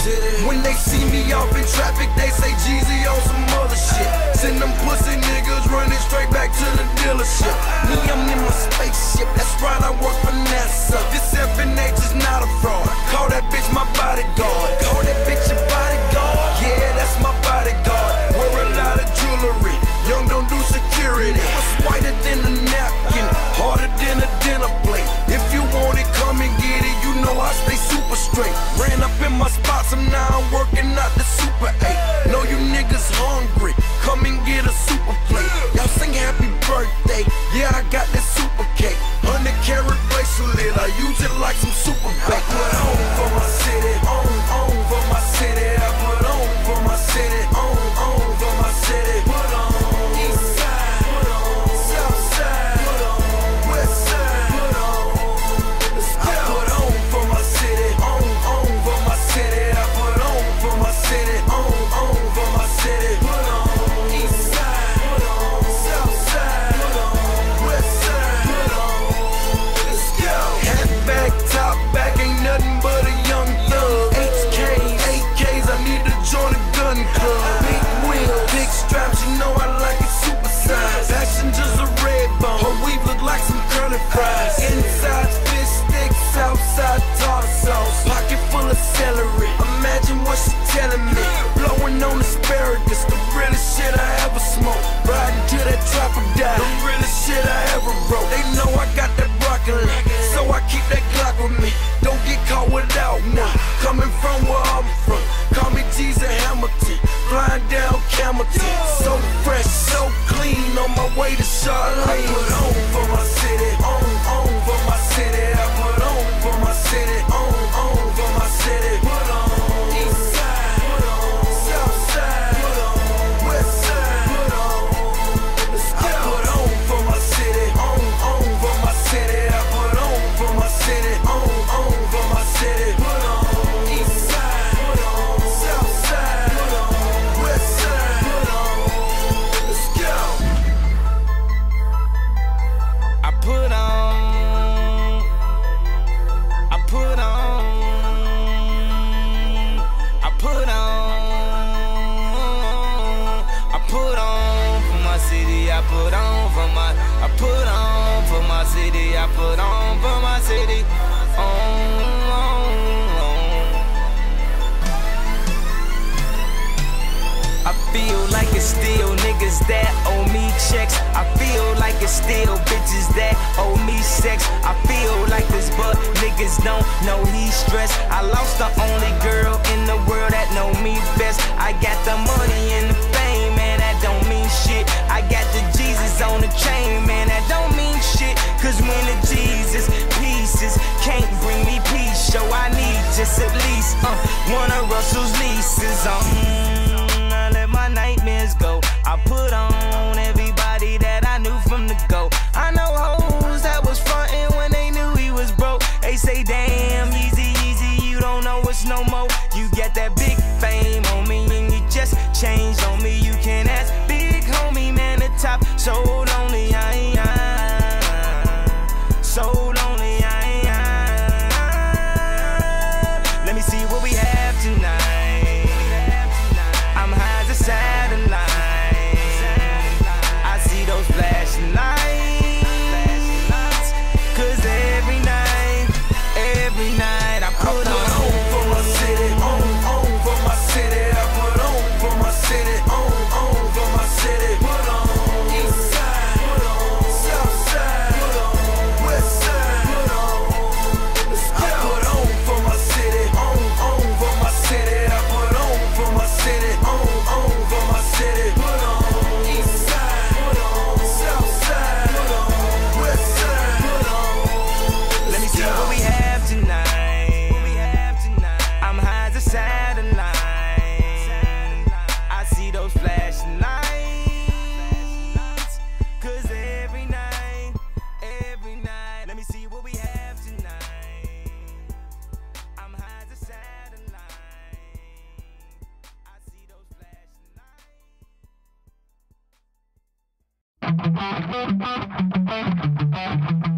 city. When they see me off in traffic, they say Jeezy on some other shit. Send them pussy niggas running straight back to the dealership. Me, I'm in my spaceship, that's right, I work for NASA. This FNH is not a fraud. Call that bitch my bodyguard. Call that bitch your bodyguard. Yeah, that's my bodyguard. Wear a lot of jewelry. Young don't do security. What's whiter than a napkin, harder than a dinner plate. If you want it, come and get it. You know I stay super straight. Ran up in my spots, and now I'm working out the Super 8. Know you niggas hungry, come and get a super plate. Y'all sing happy birthday, yeah, I got that super cake. 100-carat bracelet, I use it like some super bake. I put on for my city, on for my city. I put on for my city, on for my city. Put on east side, put on south side, put on west side, put on. Let's go. I put on for my city, on for my city. I put on for my city, on for my city. Put on east side, put on south side, put on west side, put on. Let's go. Hat back, top back, ain't nothing but a young thug. AKs, I need to join a gun club. Big wheels, big straps, you know I like it super size. Passengers are red bone, her weave look like some curly fries. Inside fish sticks, outside tartar sauce. Pocket full of celery, imagine what she telling me. Blowing on asparagus, the realest shit I ever smoked. Riding to that trapper die, the realest shit I ever wrote. They know I got that broccoli, so I keep that Glock with me. Don't get caught without one. Coming from where I'm from, call me Jesus Hamilton. Flying down Camelton, so fresh, so clean, on my way to Charlotte. I put on for my city, on for my city. I put on for my city, on for my city. Put on east side, put on south side, put on west side, put on. Let's go. I put on for my city, on for my city. I put on for my city, on for my city. Put on east side, put on south side, put on west side, put on. Let's go. I put on, I put on, I put on, I put on for my city. I put on for my, I put on for my city. I put on for my city. I feel like it's still niggas that owe me checks. I feel like it's still bitches that owe me sex. I feel like this, but niggas don't know he's stressed. I lost the only girl in the world that know me best. I got the money and the fame, man, that don't mean shit. I got the Jesus on the chain, man, that don't mean shit. Cause when the Jesus pieces can't bring me peace, so I need just at least one of Russell's leases. I let my nightmares go. I put on everybody that I knew from the go. I know hoes that was frontin' when they knew he was broke. They say, damn, easy, you don't know it's no more. You get that big fame on me and you just changed on me. You can ask big homie, man, the top so lonely, so lonely, Let me see what we have tonight. I'm high as a satellite. I see those flashing lights. Cause every night I put on for my city, on for my city. I put on for my city, on for my city. Put on east side, put on south side, put on west side, put on. Let's go. I put on for my city, on for my city. I put on for my city, on for my city. Put on east side, put on south side, put on west side, put on. Let me see what we have tonight. I'm high as a satellite. I see those flashing lights. Cause every night, let me see what we have tonight. I'm high as a satellite. I see those flashing lights.